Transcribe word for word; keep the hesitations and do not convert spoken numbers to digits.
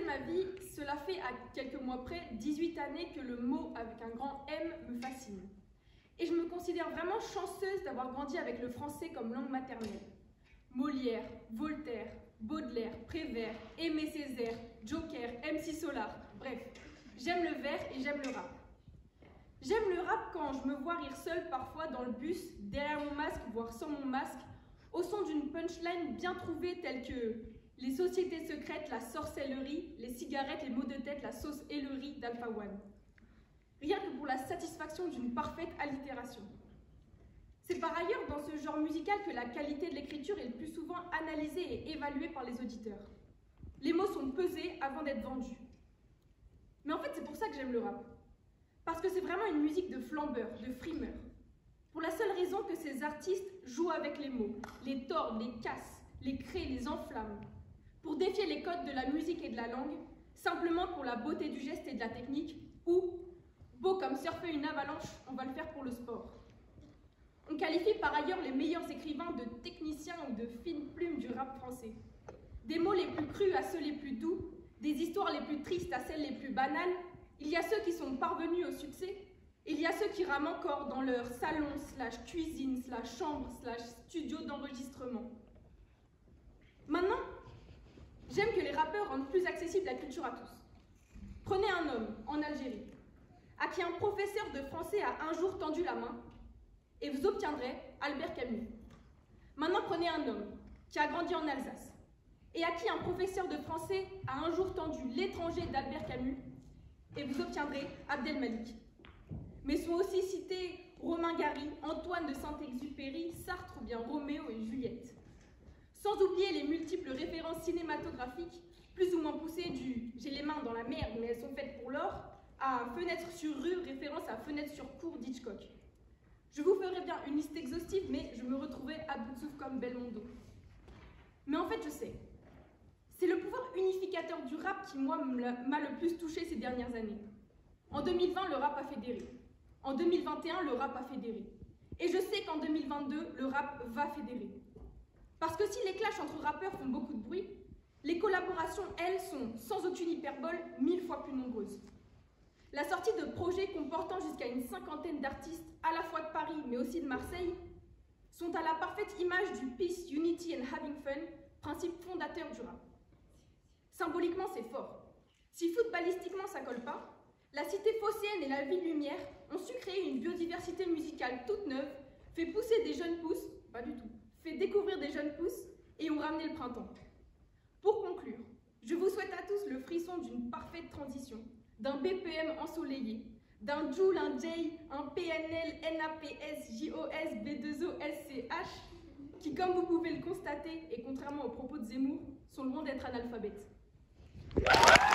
ma vie, cela fait à quelques mois près dix-huit années que le mot avec un grand M me fascine. Et je me considère vraiment chanceuse d'avoir grandi avec le français comme langue maternelle. Molière, Voltaire, Baudelaire, Prévert, Aimé Césaire, Joker, M C Solar, bref, j'aime le vers et j'aime le rap. J'aime le rap quand je me vois rire seule parfois dans le bus, derrière mon masque, voire sans mon masque, au son d'une punchline bien trouvée telle que les sociétés secrètes, la sorcellerie, les cigarettes, les maux de tête, la sauce et le riz d'Alpha One. Rien que pour la satisfaction d'une parfaite allitération. C'est par ailleurs dans ce genre musical que la qualité de l'écriture est le plus souvent analysée et évaluée par les auditeurs. Les mots sont pesés avant d'être vendus. Mais en fait, c'est pour ça que j'aime le rap. Parce que c'est vraiment une musique de flambeurs, de frimeurs. Pour la seule raison que ces artistes jouent avec les mots, les tordent, les cassent, les créent, les enflamment. Pour défier les codes de la musique et de la langue, simplement pour la beauté du geste et de la technique, ou, beau comme surfer une avalanche, on va le faire pour le sport. On qualifie par ailleurs les meilleurs écrivains de techniciens ou de fines plumes du rap français. Des mots les plus crus à ceux les plus doux, des histoires les plus tristes à celles les plus banales, il y a ceux qui sont parvenus au succès, il y a ceux qui rament encore dans leur salon, slash cuisine, slash chambre, slash studio d'enregistrement. Maintenant, j'aime que les rappeurs rendent plus accessible la culture à tous. Prenez un homme, en Algérie, à qui un professeur de français a un jour tendu la main, et vous obtiendrez Albert Camus. Maintenant, prenez un homme qui a grandi en Alsace, et à qui un professeur de français a un jour tendu L'étranger d'Albert Camus, et vous obtiendrez Abdel Malik. Mais sont aussi cités Romain Gary, Antoine de Saint-Exupéry, Sartre ou bien Roméo et Juliette. Sans oublier les multiples références cinématographiques, plus ou moins poussées du « j'ai les mains dans la merde, mais elles sont faites pour l'or » à « Fenêtre sur rue », référence à « Fenêtre sur cour » d'Hitchcock. Je vous ferai bien une liste exhaustive, mais je me retrouvais à bout de souffle comme Belmondo. Mais en fait, je sais. C'est le pouvoir unificateur du rap qui, moi, m'a le plus touché ces dernières années. En deux mille vingt, le rap a fédéré. En deux mille vingt et un, le rap a fédéré. Et je sais qu'en deux mille vingt-deux, le rap va fédérer. Parce que si les clashs entre rappeurs font beaucoup de bruit, les collaborations, elles, sont, sans aucune hyperbole, mille fois plus nombreuses. La sortie de projets comportant jusqu'à une cinquantaine d'artistes, à la fois de Paris, mais aussi de Marseille, sont à la parfaite image du Peace, Unity and Having Fun, principe fondateur du rap. Symboliquement, c'est fort. Si footballistiquement, ça colle pas, la cité phocéenne et la ville lumière ont su créer une biodiversité musicale toute neuve, fait pousser des jeunes pousses, pas du tout, fait découvrir des jeunes pousses et ont ramené le printemps. Pour conclure, je vous souhaite à tous le frisson d'une parfaite transition, d'un B P M ensoleillé, d'un Joule, un J, un P N L, N A P S, J O S, B deux O, S C H, qui, comme vous pouvez le constater, et contrairement aux propos de Zemmour, sont loin d'être analphabètes.